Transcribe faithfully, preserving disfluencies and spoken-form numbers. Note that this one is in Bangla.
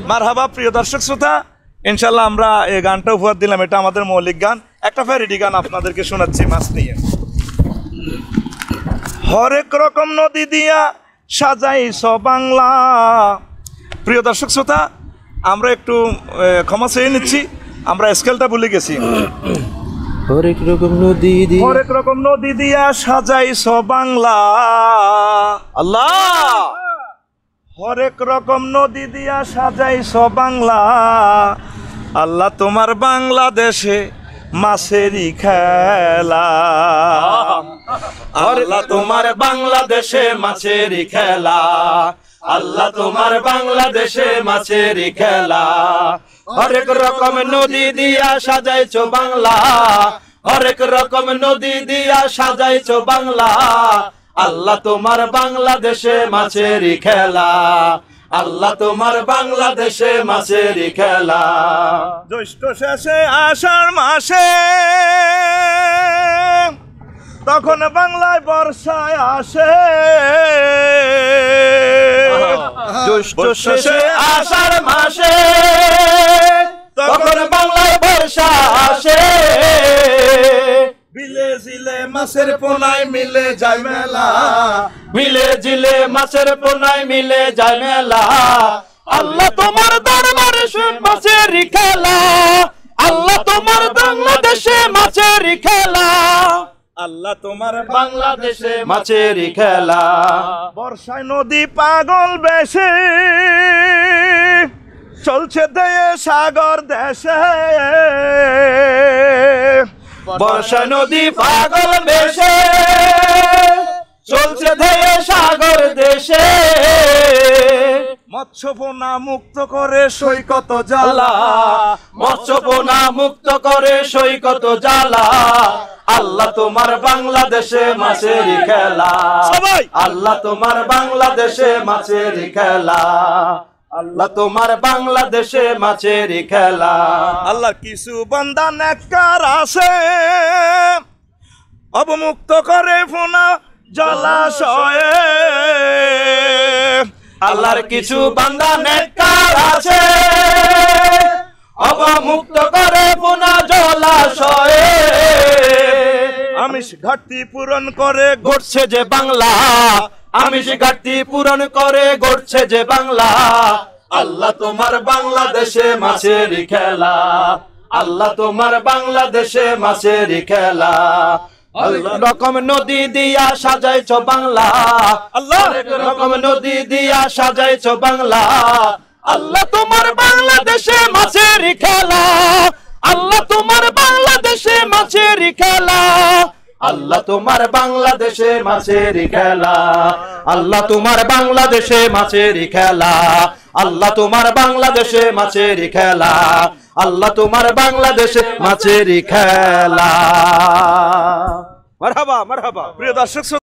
মারহাবা প্রিয় দর্শক শ্রোতা, ইনশাল্লাহ আমরা এই গানটা উপহার দিলাম। এটা আমাদের মৌলিক গান। একটা প্যারোডি গান আপনাদেরকে শোনাচ্ছি মাছ নিয়ে। হরেক রকম নদী দিয়া সাজাইছ বাংলা। প্রিয় দর্শক শ্রোতা, আমরা একটু ক্ষমা চেয়ে নিচ্ছি, আমরা স্কেলটা ভুলে গেছি। হরেক রকম নদী দিয়া হরেক রকম নদী দিয়া সাজাইছ বাংলা। আল্লাহ, হরেক রকম নদী দিয়া সাজাইছ বাংলা। আল্লাহ তোমার বাংলাদেশে মাছেরই খেলা। আল্লাহ তোমার বাংলাদেশে মাছেরই খেলা। আল্লাহ তোমার বাংলাদেশে মাছেরই খেলা। হরেক রকম নদী দিয়া সাজাইছো বাংলা। হরেক রকম নদী দিয়া সাজাইছো বাংলা। আল্লাহ তোমার বাংলাদেশে মাছেরই খেলা। আল্লাহ তোমার বাংলাদেশে মাছেরই খেলা। জ্যৈষ্ঠ শেষে আষাঢ় মাসে তখন বাংলায় বর্ষায় আসে। জ্যৈষ্ঠ শেষে আষাঢ় মাসে তখন বাংলায় বর্ষা আসে। বিলে জিলে মাছের পোনায় মিলে যায় মেলা। মিলে জিলে মাছের পোনায় মিলে যায় মেলা। আল্লাহ তোমার দরবারে মাছেরই খেলা। আল্লাহ তোমার বাংলাদেশে মাছেরই খেলা। আল্লাহ তোমার বাংলাদেশে মাছেরই খেলা। বর্ষায় নদী পাগল বেশে চলছে দেয়ে সাগর দেশে। বর্ষা নদী পাগল বেশে চলছে ধেয়ে সাগর দেশে। মৎস্যপোনা মুক্ত করে সৈকত জ্বালা। মৎস্যপোনা মুক্ত করে সৈকত জ্বালা। আল্লাহ তোমার বাংলাদেশে মাছেরই খেলা। আল্লাহ তোমার বাংলাদেশে মাছেরই খেলা। আল্লাহ তোমার বাংলাদেশে মাছেরই খেলা। আল্লাহ কিছু বান্দা নেককার আছে অবমুক্ত করে ফোনা জলাশয়ে। আল্লাহর কিছু বান্দা নেককার আছে অবমুক্ত করে পুনা জলাশয়ে। আমিষ ঘাটতি পূরণ করে গড়ছে যে বাংলা। আমিষ ঘাটতি পূরণ করে গড়ছে যে বাংলা। আল্লাহ তোমার বাংলাদেশে মাছেরই খেলা। আল্লাহ তোমার বাংলাদেশে মাছেরই খেলা। আল্লাহ রকম নদী দিয়া সাজাইছো বাংলা। আল্লাহ রকম নদী দিয়া সাজাইছো বাংলা। আল্লাহ তোমার বাংলাদেশে মাছেরই খেলা। আল্লাহ তোমার বাংলাদেশে মাছেরই খেলা। আল্লাহ তোমার বাংলাদেশে মাছেরই খেলা। আল্লাহ তোমার বাংলাদেশে মাছেরই খেলা। আল্লাহ তোমার বাংলাদেশে মাছেরই খেলা। আল্লাহ তোমার বাংলাদেশে মাছেরই খেলা। মারহাবা মারহাবা। প্রিয় দর্শক